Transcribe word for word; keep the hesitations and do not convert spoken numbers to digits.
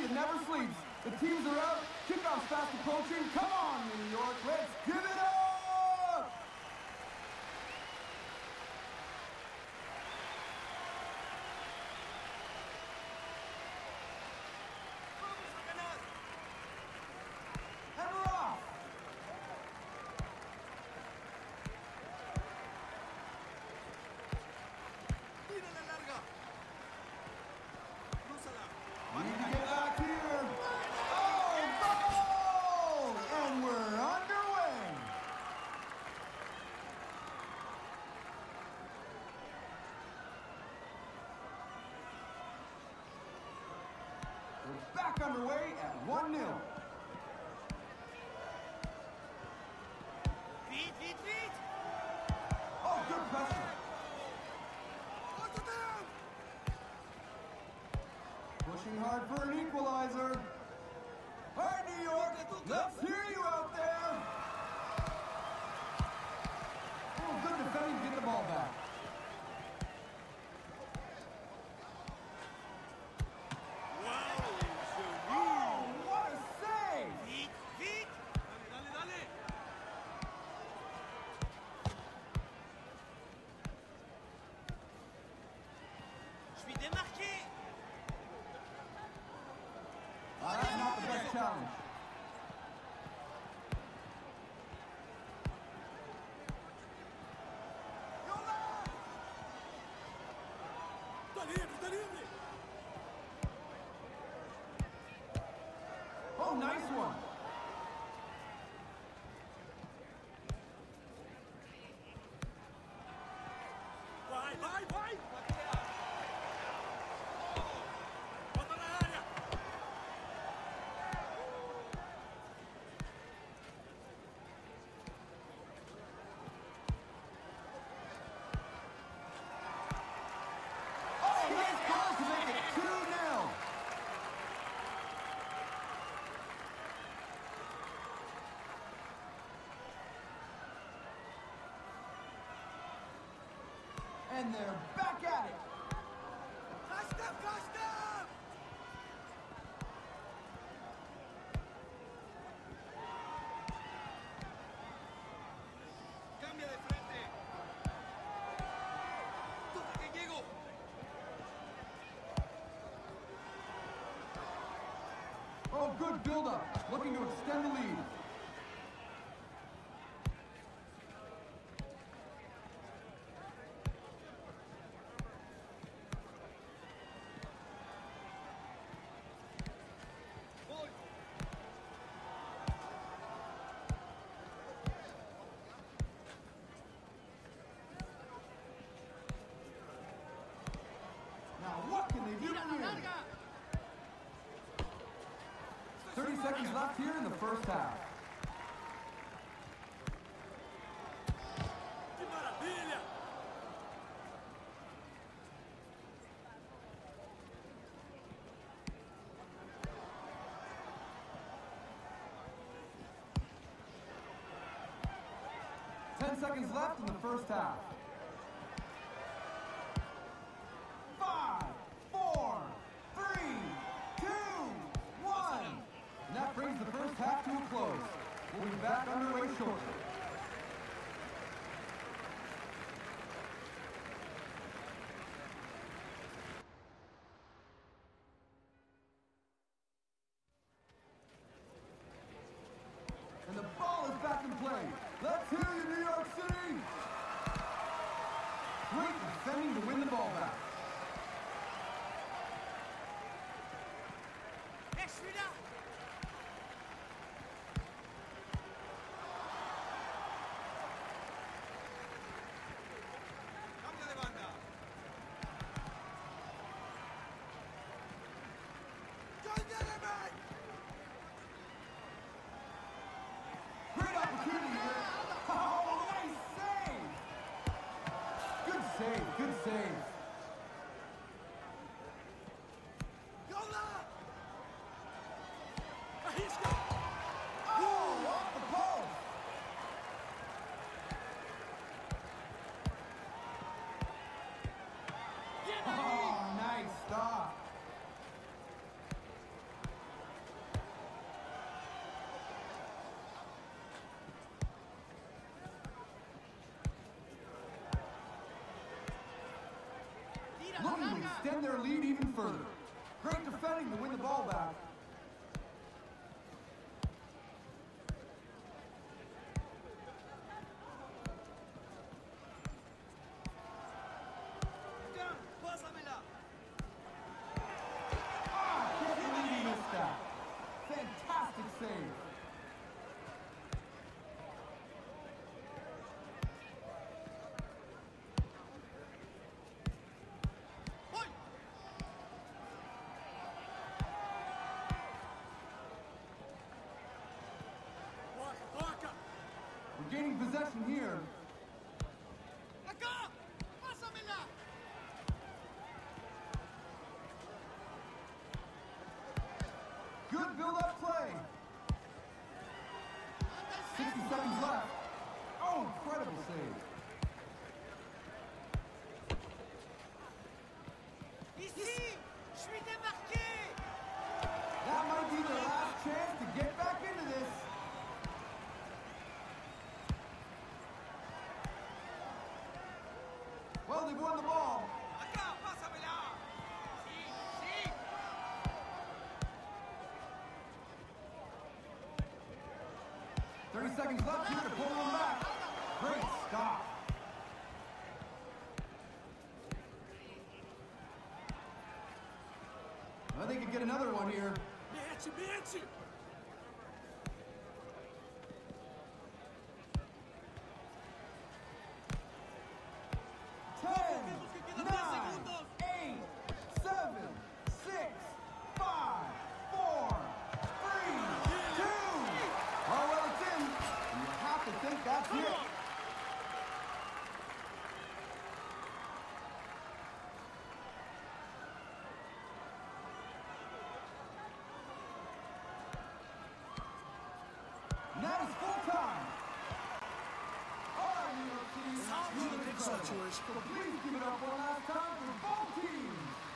that never sleeps. The teams are out. Kickoff's fast approaching. Come on, New York. Let's give it up! And we're off! We need to get back here. Oh, goal! And we're underway. We're back underway at one nil. Feet, feet, feet! Oh, good pressure. Pushing hard for an equalizer. All right, New York, let's hear you out there. Oh, good defending to get the ball back. Wow, Oh, what a save! feet, feet! Dale, dale, dale! Je suis démarqué! Uh, that's not the best challenge. Está libre, está libre! Oh, nice one. Vai, vai, vai! Bota na área! Oh, nice goal to make it two nil. And they're back at it. Costa, Costa! Cambia de frente. Toca que llego. Oh, good build-up. Looking to extend the lead. Voy. Now, what can they do Tira la here? larga. thirty seconds left here in the first half. ¡Qué maravilla! Ten seconds left in the first half. Five, four, three, two, one. And that brings the first half to a close. We'll be back underway shortly. And the ball is back in play. Let's hear you, New York City! Great defending to win the ball back. ¡Eh, celui-là! Cambia de banda. Join the element! Great opportunity here. Oh, nice save! Good save, good save. ¡Yola! ¡Ahisca! Oh, off the post! ¡Bien ahí! Oh, nice stop. looking to extend their lead even further. Great defending to win the ball back. Pásamela. Ah, can't believe he missed that. Fantastic save. Voy. Toca, toca. We're gaining possession here. Acá. Pásamela. Good build-up play. sixty seconds left. Oh, incredible save. Ici. Je suis démarqué. That might be their last chance to get back into this. Well, they've won the ball. Acá. Pásamela. Sí, sí. thirty seconds left here to pull them back. Great stop. Well, they could get another one here. Mete, mete. ten, que quedan diez nine, segundos. eight, seven, six, five, four, three, two. Oh, well, it's in. And you have to think that's Come it. on. And that is full time. All right, New York City. Sounds you've been like a incredible. situation. So please give it up one last time for both teams.